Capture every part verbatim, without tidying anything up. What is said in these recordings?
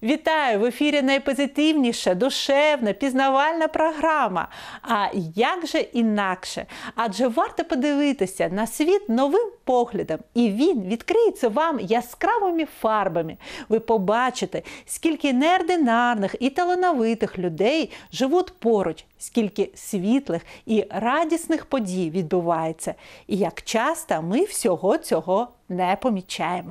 Вітаю! В ефірі найпозитивніша, душевна, пізнавальна програма. А як же інакше? Адже варто подивитися на світ новим поглядом, і він відкриється вам яскравими фарбами. Ви побачите, скільки неординарних і талановитих людей живуть поруч, скільки світлих і радісних подій відбувається, і як часто ми всього цього не помічаємо.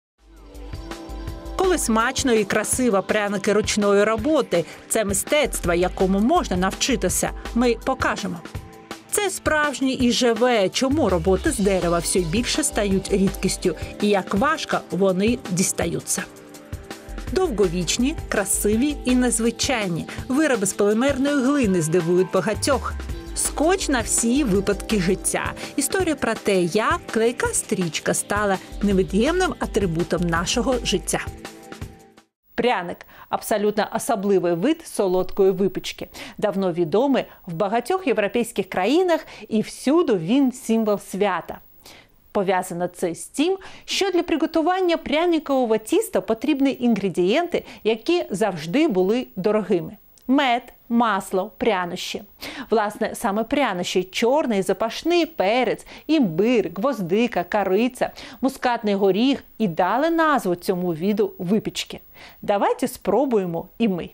Коли смачно і красиво пряники ручної роботи – це мистецтво, якому можна навчитися, ми покажемо. Це справжнє і живе, чому роботи з дерева все більше стають рідкістю і як важко вони дістаються. Довговічні, красиві і незвичайні вироби з полімерної глини здивують багатьох. Скотч на всі випадки життя. Історія про те, як клейка стрічка стала невід'ємним атрибутом нашого життя. Пряник – абсолютно особливий вид солодкої випічки. Давно відомий в багатьох європейських країнах і всюди він символ свята. Пов'язано це з тим, що для приготування пряникового тіста потрібні інгредієнти, які завжди були дорогими. Мед, масло, прянощі. Власне, саме прянощі – чорний, запашний перець, імбир, гвоздика, кориця, мускатний горіх і дали назву цьому виду випічки. Давайте спробуємо і ми.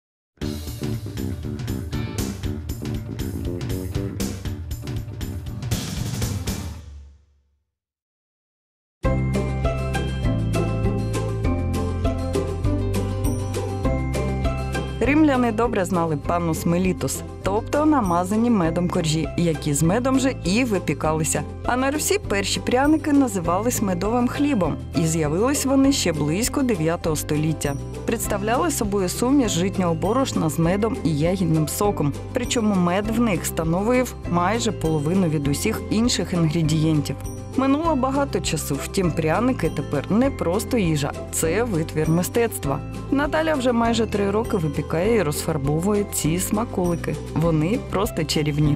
Римляни добре знали паннус мелітус, тобто намазані медом коржі, які з медом же і випікалися. А на Русі перші пряники називались медовим хлібом, і з'явились вони ще близько дев'ятого століття. Представляли собою суміш житнього борошна з медом і ягідним соком, причому мед в них становив майже половину від усіх інших інгредієнтів. Минуло багато часу, втім пряники тепер не просто їжа, це витвір мистецтва. Наталя вже майже три роки випікає і розфарбовує ці смаколики. Вони просто чарівні.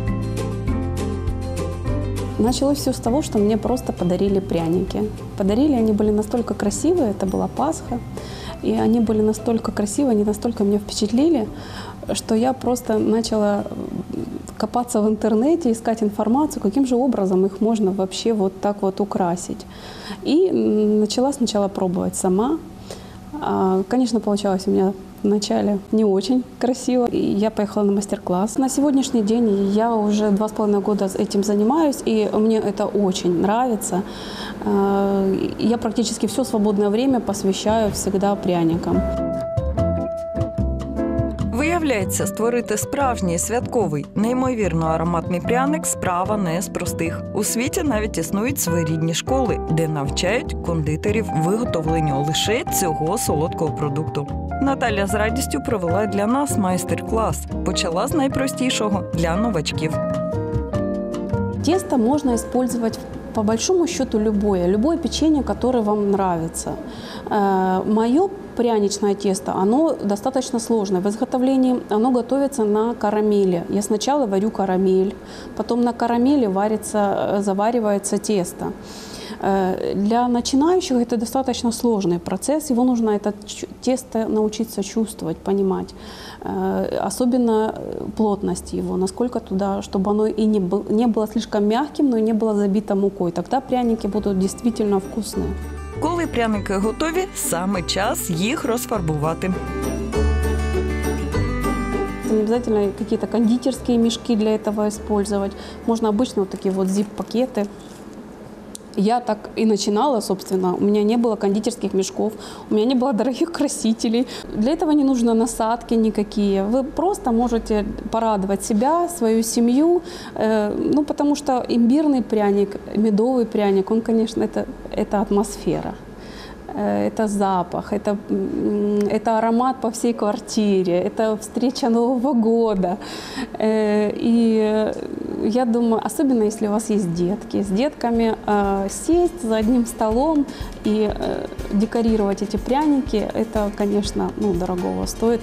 Началось все с того, что мне просто подарили пряники. Подарили, они были настолько красивые, это была Пасха, и они были настолько красивые, они настолько меня впечатлили, что я просто начала копаться в интернете, искать информацию, каким же образом их можно вообще вот так вот украсить. И начала сначала пробовать сама. Конечно, получалось у меня вначале не очень красиво. И я поехала на мастер-класс. На сегодняшний день я уже два с половиной года этим занимаюсь, и мне это очень нравится. Я практически все свободное время посвящаю всегда пряникам. Виявляється, створити справжній святковий, неймовірно ароматний пряник – справа не з простих. У світі навіть існують своєрідні школи, де навчають кондитерів виготовленню лише цього солодкого продукту. Наталя з радістю провела для нас майстер-клас. Почала з найпростішого – для новачків. Тесто можно использовать по большому счету любое, любое печенье, которое вам нравится. Мое пряничное тесто, оно достаточно сложное. В изготовлении оно готовится на карамели. Я сначала варю карамель, потом на карамели варится, заваривается тесто. Для начинающих это достаточно сложный процесс, его нужно это тесто научиться чувствовать, понимать. Особенно плотность его, насколько туда, чтобы оно и не было, не было слишком мягким, но и не было забито мукой. Тогда пряники будут действительно вкусные. Коли пряники готові, саме час їх розфарбувати. Не обязательно какие-то кондитерские мешки для этого использовать. Можно обычно вот такие вот зип-пакеты. Я так и начинала, собственно. У меня не было кондитерских мешков, у меня не было дорогих красителей. Для этого не нужно насадки никакие. Вы просто можете порадовать себя, свою семью. Ну, потому что имбирный пряник, медовый пряник, он, конечно, это, это атмосфера. Это запах, это, это аромат по всей квартире, это встреча Нового года. И я думаю, особенно если у вас есть детки, с детками сесть за одним столом и декорировать эти пряники, это, конечно, ну, дорогого стоит.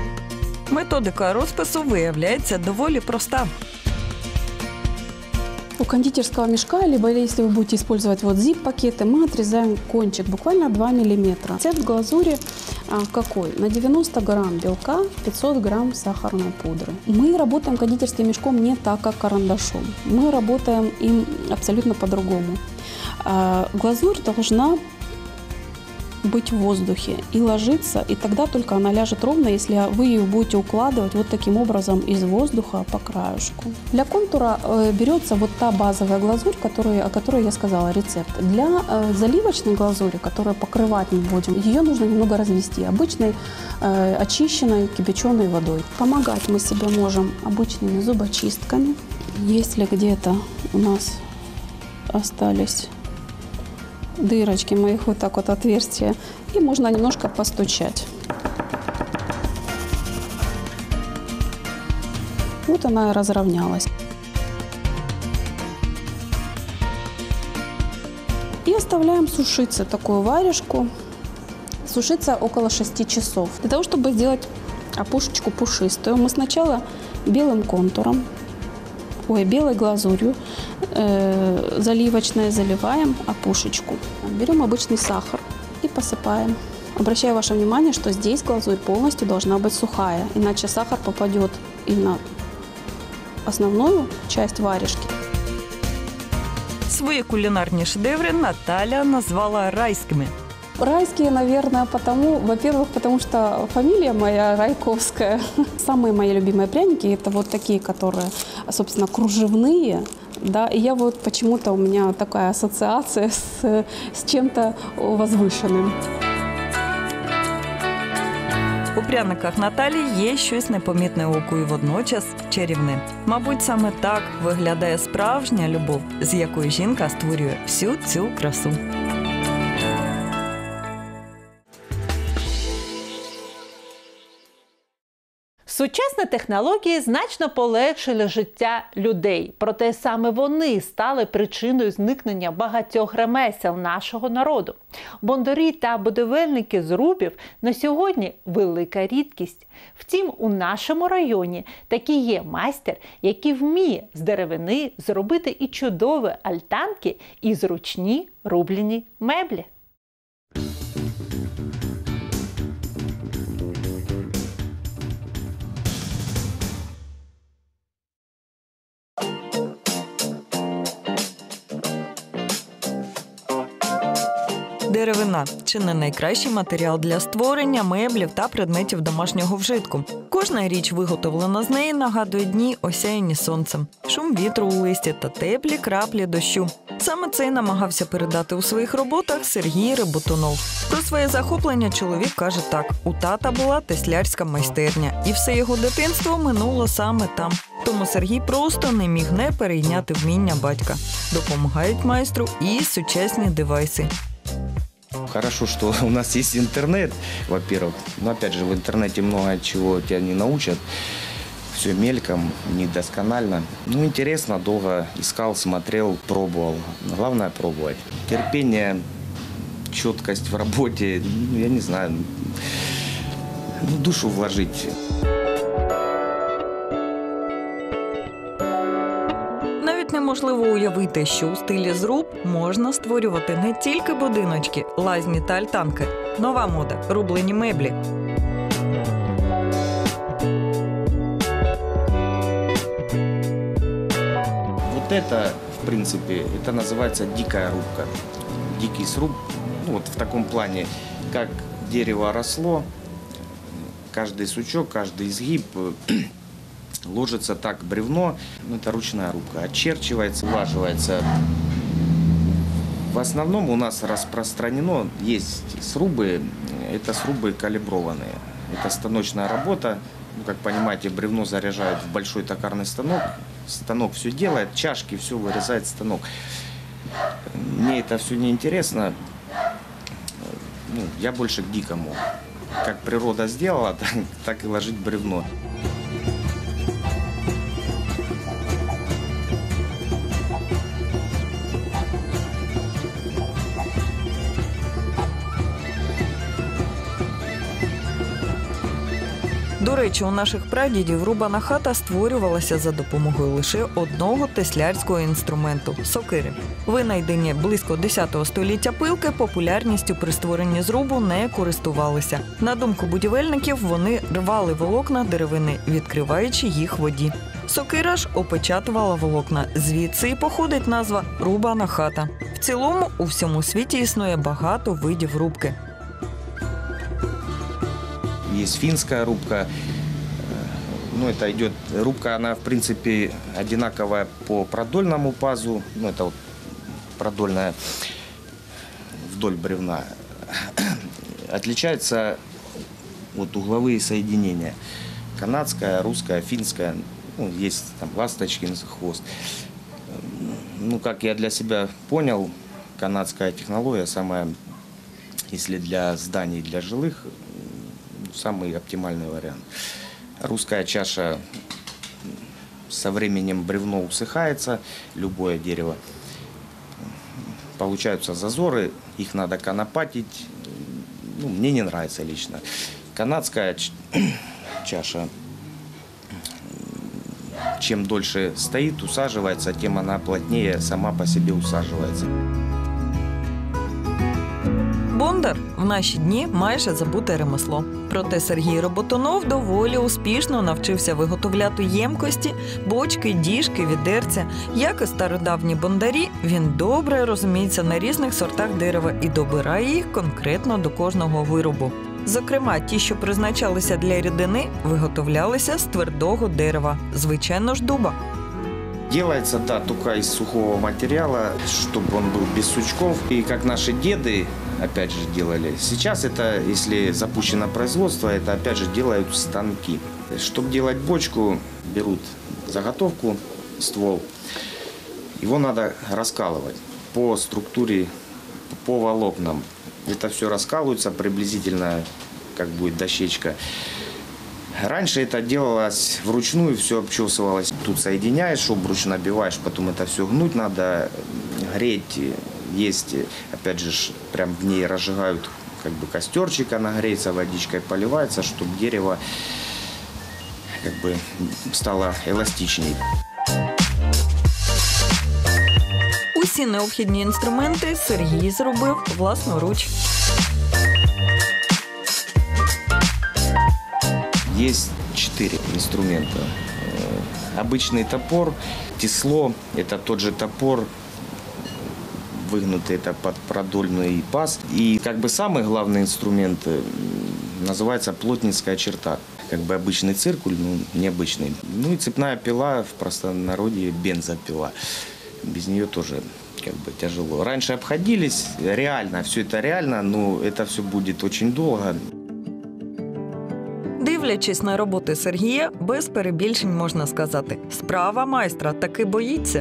Методика розпису виявляється доволі проста. У кондитерского мешка, либо если вы будете использовать вот зип-пакеты, мы отрезаем кончик буквально два миллиметра. Рецепт глазури а, какой? На девяносто грамм белка пятьсот грамм сахарной пудры. Мы работаем кондитерским мешком не так, как карандашом. Мы работаем им абсолютно по-другому. А, глазурь должна быть в воздухе и ложиться, и тогда только она ляжет ровно, если вы ее будете укладывать вот таким образом из воздуха по краешку. Для контура э, берется вот та базовая глазурь, которую, о которой я сказала, рецепт. Для э, заливочной глазури, которую покрывать мы будем, ее нужно немного развести обычной э, очищенной кипяченой водой. Помогать мы себе можем обычными зубочистками. Если где-то у нас остались дырочки, мы их вот так вот отверстия, и можно немножко постучать. Вот она и разровнялась. И оставляем сушиться такую варежку. Сушиться около шести часов. Для того, чтобы сделать опушечку пушистую, мы сначала белым контуром, ой, белой глазурью э, заливочной заливаем опушечку. Берем обычный сахар и посыпаем. Обращаю ваше внимание, что здесь глазурь полностью должна быть сухая, иначе сахар попадет и на основную часть варежки. Свої кулінарні шедеври Наталя назвала райськими. Райские, наверное, потому, во-первых, потому что фамилия моя Райковская. Самые мои любимые пряники – это вот такие, которые, собственно, кружевные. Да, и я вот почему-то у меня такая ассоциация с, с чем-то возвышенным. У пряниках Наталі є щось непомітне оку і водночас чарівне. Мабуть, саме так виглядає справжня любов, з якою жінка створює всю цю красу. Сучасні технології значно полегшили життя людей, проте саме вони стали причиною зникнення багатьох ремесел нашого народу. Бондарі та будівельники зрубів на сьогодні – велика рідкість. Втім, у нашому районі таки є майстер, який вміє з деревини зробити і чудові альтанки, і зручні рублені меблі. Деревина – чи не найкращий матеріал для створення меблів та предметів домашнього вжитку. Кожна річ, виготовлена з неї, нагадує дні, осяяні сонцем, шум вітру у листі та теплі краплі дощу. Саме це й намагався передати у своїх роботах Сергій Рибутунов. Про своє захоплення чоловік каже так: у тата була теслярська майстерня, і все його дитинство минуло саме там. Тому Сергій просто не міг не перейняти вміння батька. Допомагають майстру і сучасні девайси. Хорошо, что у нас есть интернет, во-первых. Но опять же, в интернете много чего тебя не научат. Все мельком, недосконально. Ну, интересно, долго искал, смотрел, пробовал. Главное пробовать. Терпение, четкость в работе, ну, я не знаю, ну, душу вложить. Неможливо уявити, що у стилі зруб можна створювати не тільки будиночки, лазні та альтанки. Нова мода – рублені меблі. Вот это, в принципе, это называется дикая рубка. Дикий сруб, ну, вот в таком плане, как дерево росло, каждый сучок, каждый изгиб ложится так бревно, ну, это ручная рубка, очерчивается, улаживается. В основном у нас распространено, есть срубы, это срубы калиброванные. Это станочная работа, ну, как понимаете, бревно заряжают в большой токарный станок, станок все делает, чашки, все вырезает станок. Мне это все неинтересно, ну, я больше к дикому. Как природа сделала, так, так и ложить бревно. До речі, у наших прадідів рубана хата створювалася за допомогою лише одного теслярського інструменту – сокири. Винайдені близько десятого століття пилки популярністю при створенні зрубу не користувалися. На думку будівельників, вони рвали волокна деревини, відкриваючи їх воді. Сокира ж опечатувала волокна. Звідси і походить назва «рубана хата». В цілому, у всьому світі існує багато видів рубки. Есть финская рубка. Ну, это идет рубка, она в принципе одинаковая по продольному пазу. Ну, это вот продольная вдоль бревна. Отличаются вот угловые соединения. Канадская, русская, финская. Ну, есть там ласточкин хвост. Ну, как я для себя понял, канадская технология самая, если для зданий, для жилых, самый оптимальный вариант. Русская чаша, со временем бревно усыхается, любое дерево. Получаются зазоры, их надо конопатить. Ну, мне не нравится лично. Канадская чаша, чем дольше стоит, усаживается, тем она плотнее сама по себе усаживается. Бондар в наші дні майже забуте ремесло. Проте Сергій Роботунов доволі успішно навчився виготовляти ємкості, бочки, діжки, відерця. Як і стародавні бондарі, він добре розуміється на різних сортах дерева і добирає їх конкретно до кожного виробу. Зокрема, ті, що призначалися для рідини, виготовлялися з твердого дерева, звичайно ж дуба. Делается, да, только из сухого материала, чтобы он был без сучков. И как наши деды, опять же, делали. Сейчас это, если запущено производство, это, опять же, делают станки. Чтобы делать бочку, берут заготовку, ствол. Его надо раскалывать по структуре, по волокнам. Это все раскалывается приблизительно, как будет дощечка. Раньше это делалось вручную, все обчесывалось. Тут соединяешь, обруч набиваешь, потом это все гнуть надо, греть. Есть, опять же, прям в ней разжигают как бы костерчик, она греется, водичкой поливается, чтобы дерево как бы стало эластичней. Усі необхідні інструменти Сергій зробив власноруч. Есть четыре инструмента. Обычный топор, тесло, это тот же топор, выгнутый это под продольный паз. И как бы самый главный инструмент называется плотницкая черта. Как бы обычный циркуль, но необычный. Ну и цепная пила, в простонародье бензопила. Без нее тоже как бы тяжело. Раньше обходились, реально, все это реально, но это все будет очень долго. Дивлячись на роботи Сергія, без перебільшень можна сказати – справа майстра таки боїться.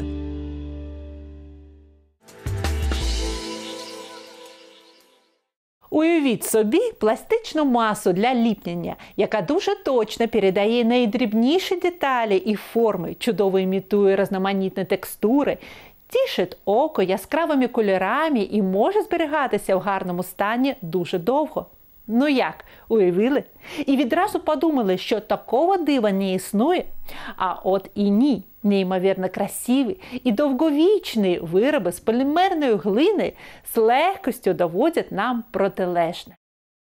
Уявіть собі пластичну масу для ліпнення, яка дуже точно передає найдрібніші деталі і форми, чудово імітує різноманітні текстури, тішить око яскравими кольорами і може зберігатися в гарному стані дуже довго. Ну як, уявили? І відразу подумали, що такого дива не існує? А от і ні. Неймовірно красиві і довговічні вироби з полімерної глини з легкістю доводять нам протилежне.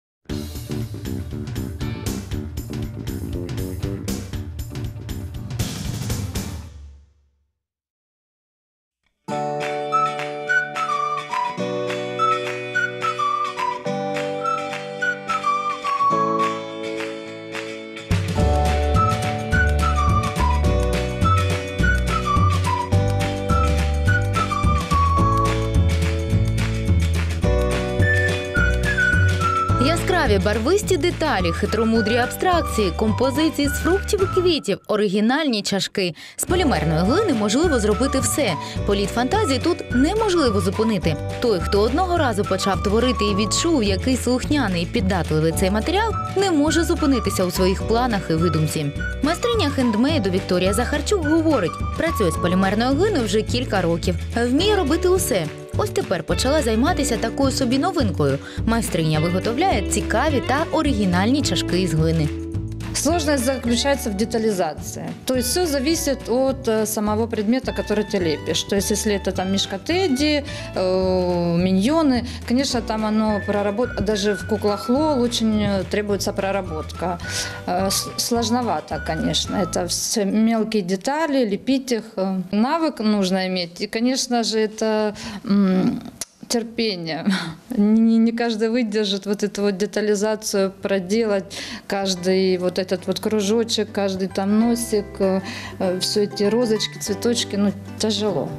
Яскраві барвисті деталі, хитромудрі абстракції, композиції з фруктів і квітів, оригінальні чашки. З полімерної глини можливо зробити все. Політ фантазії тут неможливо зупинити. Той, хто одного разу почав творити і відчув, який слухняний і піддатливий цей матеріал, не може зупинитися у своїх планах і видумці. Майстриня хендмейду Вікторія Захарчук говорить, працює з полімерною глиною вже кілька років, вміє робити усе. Ось тепер почала займатися такою собі новинкою. Майстриня виготовляє цікаві та оригінальні чашки із глини. Сложность заключается в детализации. То есть все зависит от э, самого предмета, который ты лепишь. То есть если это там мишка Тедди, э, миньоны, конечно, там оно проработано, даже в куклах Лол очень требуется проработка. Э, сложновато, конечно. Это все мелкие детали, лепить их. Навык нужно иметь. И, конечно же, это... М- терпение. Не, не каждый выдержит вот эту вот детализацию, проделать каждый вот этот вот кружочек, каждый там носик, все эти розочки, цветочки, ну, тяжело.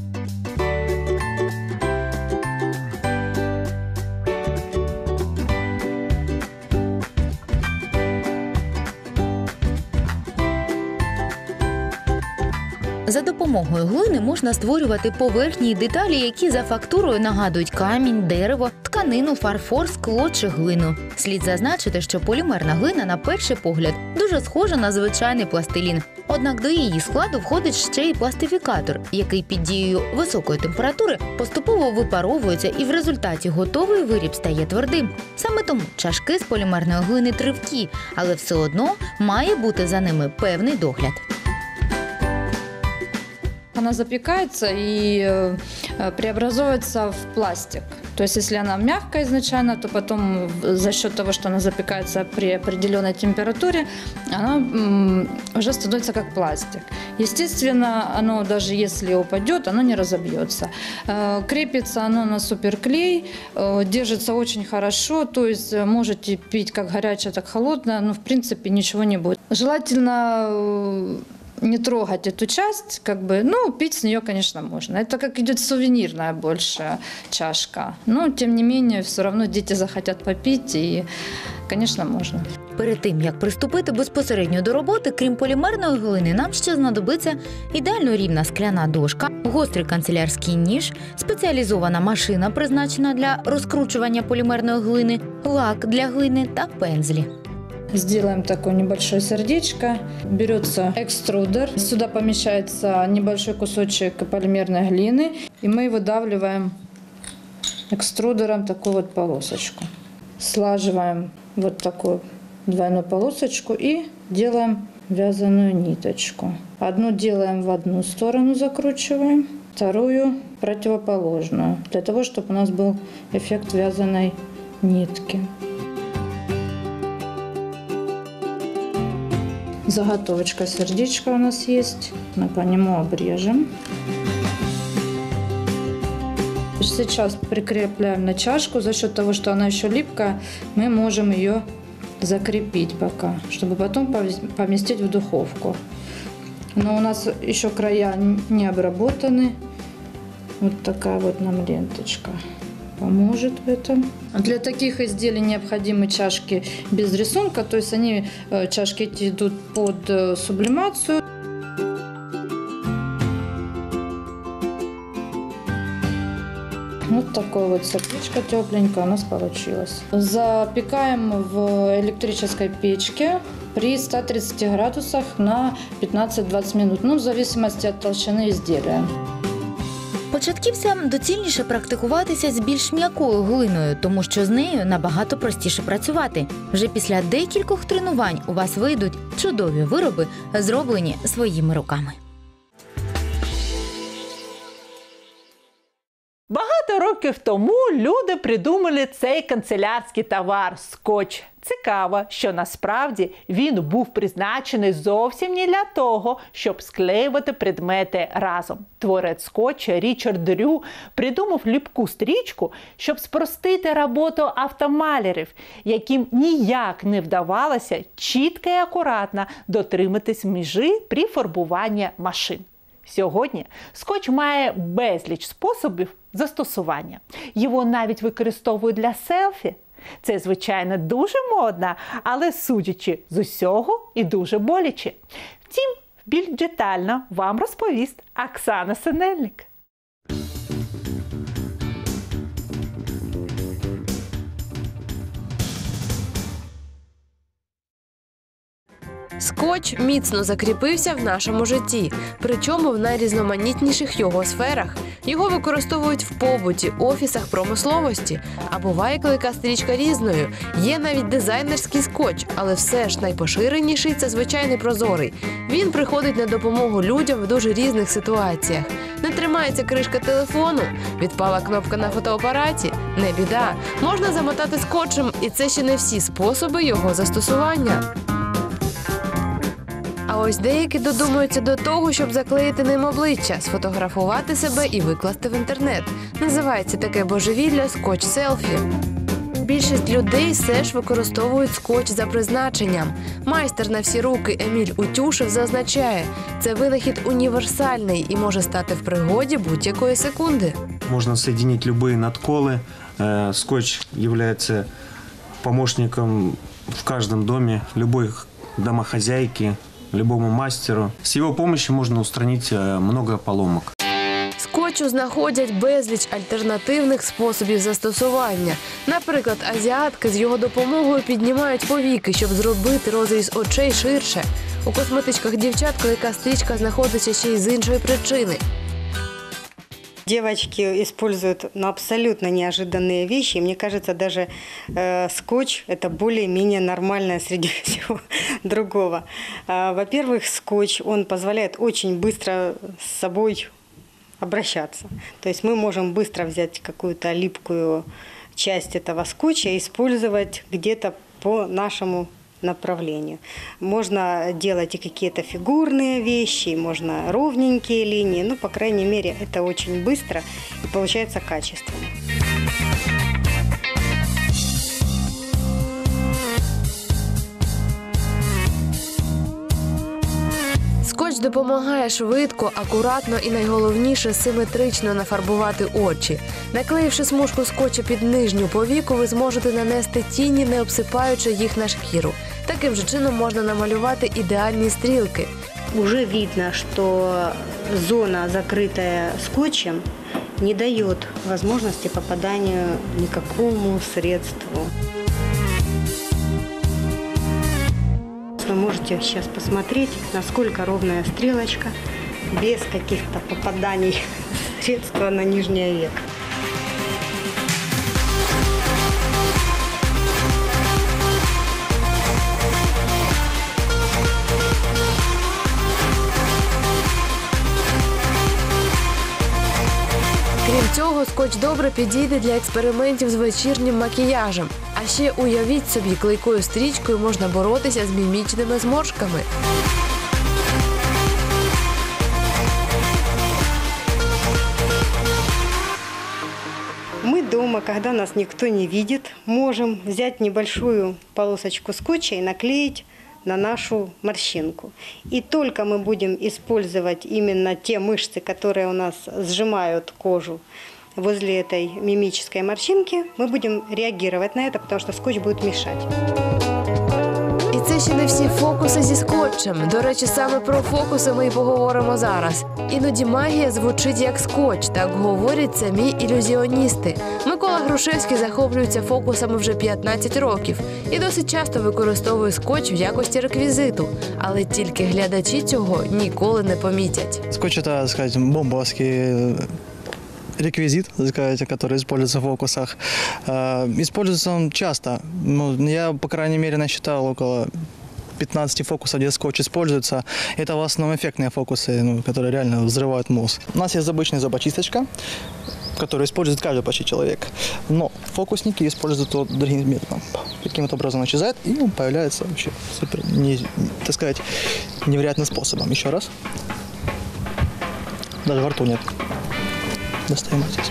За допомогою глини можна створювати поверхні і деталі, які за фактурою нагадують камінь, дерево, тканину, фарфор, скло чи глину. Слід зазначити, що полімерна глина на перший погляд дуже схожа на звичайний пластилін. Однак до її складу входить ще й пластифікатор, який під дією високої температури поступово випаровується і в результаті готовий виріб стає твердим. Саме тому чашки з полімерної глини тривкі, але все одно має бути за ними певний догляд. Она запекается и э, преобразуется в пластик. То есть если она мягкая изначально, то потом за счет того, что она запекается при определенной температуре, она м, уже становится как пластик. Естественно, оно даже если упадет, оно не разобьется. Э, крепится оно на суперклей, э, держится очень хорошо, то есть можете пить как горячее, так холодное, но в принципе ничего не будет. Желательно э, не трогать эту часть, как бы, ну, пить с нее, конечно, можно. Это как идет сувенирная больше чашка. Но, тем не менее, все равно дети захотят попить, и, конечно, можна. Перед тим, як приступити безпосередньо до роботи, крім полімерної глини, нам ще знадобиться ідеально рівна скляна дошка, гострий канцелярський ніж, спеціалізована машина, призначена для розкручування полімерної глини, лак для глини та пензлі. Сделаем такое небольшое сердечко. Берется экструдер. Сюда помещается небольшой кусочек полимерной глины. И мы выдавливаем экструдером такую вот полосочку. Слаживаем вот такую двойную полосочку и делаем вязаную ниточку. Одну делаем в одну сторону, закручиваем, вторую противоположную. Для того, чтобы у нас был эффект вязаной нитки. Заготовочка сердечка у нас есть. Мы по нему обрежем. Сейчас прикрепляем на чашку. За счет того, что она еще липкая, мы можем ее закрепить пока, чтобы потом поместить в духовку. Но у нас еще края не обработаны. Вот такая вот нам ленточка поможет в этом. Для таких изделий необходимы чашки без рисунка, то есть они, чашки эти идут под сублимацию. Вот такое вот сердечко тепленькое у нас получилось. Запекаем в электрической печке при ста тридцати градусах на пятнадцать-двадцать минут, ну, в зависимости от толщины изделия. Початківцям доцільніше практикуватися з більш м'якою глиною, тому що з нею набагато простіше працювати. Вже після декількох тренувань у вас вийдуть чудові вироби, зроблені своїми руками. Багато років тому люди придумали цей канцелярський товар – скотч. Цікаво, що насправді він був призначений зовсім не для того, щоб склеювати предмети разом. Творець скотча Річард Дрю придумав ліпку стрічку, щоб спростити роботу автомалярів, яким ніяк не вдавалося чітко і акуратно дотриматись межі при фарбуванні машин. Сьогодні скотч має безліч способів застосування. Його навіть використовують для селфі. Це, звичайно, дуже модно, але судячи з усього і дуже боляче. Втім, більш детально вам розповість Оксана Синельник. Скотч міцно закріпився в нашому житті, причому в найрізноманітніших його сферах. Його використовують в побуті, офісах, промисловості. А буває, коли яка стрічка різною. Є навіть дизайнерський скотч, але все ж найпоширеніший – це звичайний прозорий. Він приходить на допомогу людям в дуже різних ситуаціях. Не тримається кришка телефону, відпала кнопка на фотоапараті – не біда. Можна замотати скотчем, і це ще не всі способи його застосування. А ось деякі додумуються до того, щоб заклеїти ним обличчя, сфотографувати себе і викласти в інтернет. Називається таке божевілля скотч-селфі. Більшість людей все ж використовують скотч за призначенням. Майстер на всі руки Еміль Утюшев зазначає, це винахід універсальний і може стати в пригоді будь-якої секунди. Можно соединить любые надколы. Э, Скотч является помощником в каждом доме, любой домохозяйки, любому мастеру. С его помощью можно устранить э, много поломок. Скотчу знаходять безліч альтернативних способів застосування. Наприклад, азіатки з його допомогою піднімають повіки, щоб зробити розріз очей ширше. У косметичках дівчат клейка стрічка знаходиться ще й з іншої причини. Девочки используют ну, абсолютно неожиданные вещи. Мне кажется, даже э, скотч – это более-менее нормальное среди всего другого. А, во-первых, скотч, он позволяет очень быстро с собой обращаться. То есть мы можем быстро взять какую-то липкую часть этого скотча и использовать где-то по нашему направлению. Можно делать и какие-то фигурные вещи, можно ровненькие линии, но, по крайней мере, это очень быстро и получается качественно. Скотч допомагає швидко, акуратно і, найголовніше, симетрично нафарбувати очі. Наклеївши смужку скотча під нижню повіку, ви зможете нанести тіні, не обсипаючи їх на шкіру. Таким же чином можна намалювати ідеальні стрілки. Уже видно, что зона, закрытая скотчем, не дает возможности попадания никакому средству. Вы можете сейчас посмотреть, насколько ровная стрелочка, без каких-то попаданий средства на нижнее веко. Крім цього, скотч добре підійде для експериментів з вечірнім макіяжем. А ще уявіть собі, клейкою стрічкою можна боротися з мімічними зморшками. Мы дома, когда нас никто не видит, можем взять небольшую полосочку скотча и наклеить на нашу морщинку. И только мы будем использовать именно те мышцы, которые у нас сжимают кожу возле этой мимической морщинки, мы будем реагировать на это, потому что скотч будет мешать. І це ще не всі фокуси зі скотчем. До речі, саме про фокуси ми і поговоримо зараз. Іноді магія звучить як скотч, так говорять самі ілюзіоністи. Микола Грушевський захоплюється фокусами вже п'ятнадцять років і досить часто використовує скотч в якості реквізиту. Але тільки глядачі цього ніколи не помітять. Скотч – это, сказать, бомбовский реквизит, который используется в фокусах. Используется он часто. Ну, я, по крайней мере, насчитал около пятнадцать фокусов, где скотч используется. Это в основном эффектные фокусы, ну, которые реально взрывают мозг. У нас есть обычная зубочисточка, которую использует каждый почти человек. Но фокусники используют его другим методом. Каким-то образом он исчезает, и он появляется вообще супер, не, так сказать, невероятным способом. Еще раз. Даже во рту нет. Достаем здесь.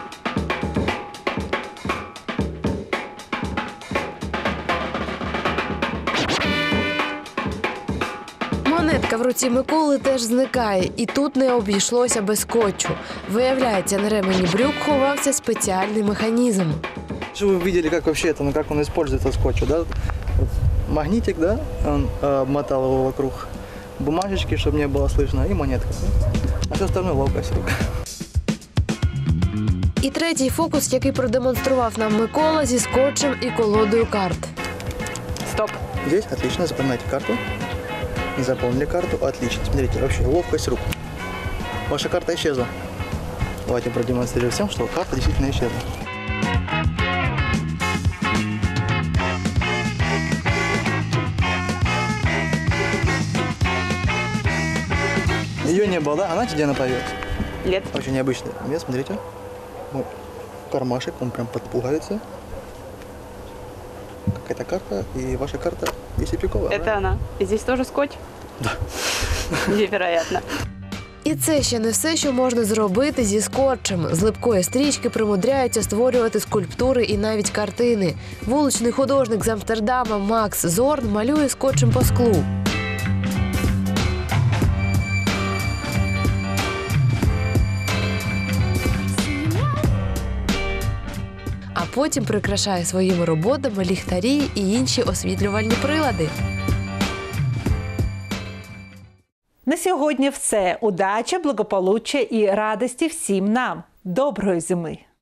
Монетка в руці Миколи теж зникає, і тут не обійшлося без скотчу. Виявляється, на ремені брюк ховався спеціальний механізм. Чтобы вы видели, как вообще это, ну, как он использует этот скотч, да? Вот магнитик, да, он э, обмотал его вокруг бумажечки, чтобы не было слышно, и монетка. А все остальное ловкость рук. І третій фокус, який продемонстрував нам Микола зі скотчем і колодою карт. Стоп. Здесь, отлично, запоминайте карту. Не заполнили карту? Отлично. Смотрите, вообще ловкость рук. Ваша карта исчезла. Давайте продемонстрируем всем, что карта действительно исчезла. Ее не было, да? А знаете, где она появилась? Нет. Очень необычный место, смотрите. Вот кармашек, он прям под пуговицей. Какая-то карта, и ваша карта десятипиковая. Это да? она. И здесь тоже скотч? Да. Невероятно. І це ще не все, що можна зробити зі скотчем. З липкої стрічки примудряються створювати скульптури і навіть картини. Вуличний художник з Амстердама Макс Зорн малює скотчем по склу. А потім прикрашає своїми роботами ліхтарі і інші освітлювальні прилади. На сьогодні все. Удачі, благополуччя і радості всім нам. Доброї зими!